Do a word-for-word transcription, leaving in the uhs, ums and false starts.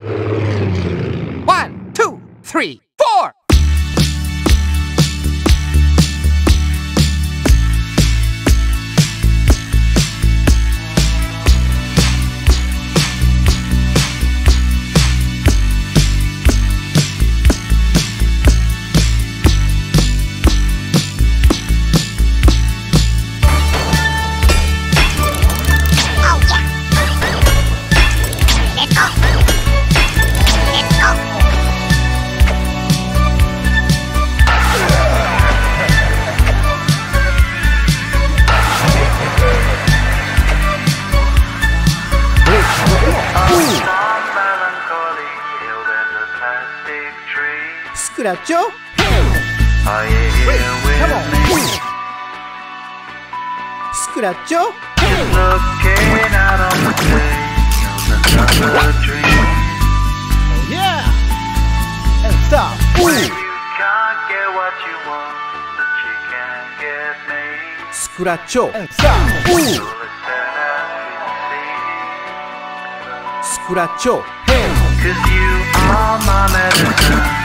One, two, three, four. Scratcho? Are you here with Come on. me? Scratcho? Looking out on the sails, another dream. Yeah! And stop. When you can't get what you want, but you can get me. Scratcho. And stop. So listen as we Scratcho. sing. 'Cause you are my medicine.